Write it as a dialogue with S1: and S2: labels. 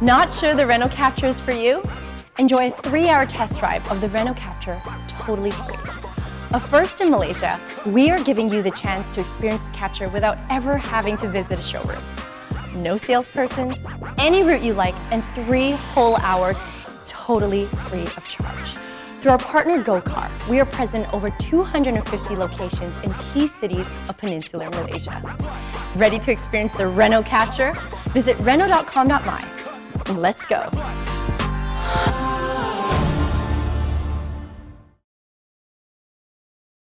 S1: Not sure the Renault Capture is for you? Enjoy a 3-hour test drive of the Renault Capture totally free. A first in Malaysia, we are giving you the chance to experience the Capture without ever having to visit a showroom. No salespersons, any route you like, and 3 whole hours totally free of charge. Through our partner GoCar, we are present in over 250 locations in key cities of peninsular Malaysia. Ready to experience the Renault Capture? Visit Renault.com.my and let's go.